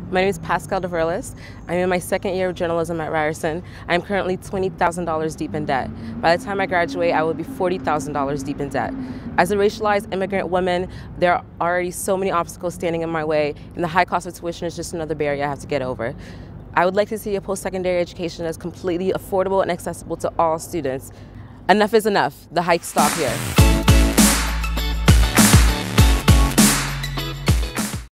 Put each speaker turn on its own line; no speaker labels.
My name is Pascale. I'm in my second year of journalism at Ryerson. I'm currently $20,000 deep in debt. By the time I graduate, I will be $40,000 deep in debt. As a racialized immigrant woman, there are already so many obstacles standing in my way, and the high cost of tuition is just another barrier I have to get over. I would like to see a post-secondary education that's completely affordable and accessible to all students. Enough is enough. The hikes stop here.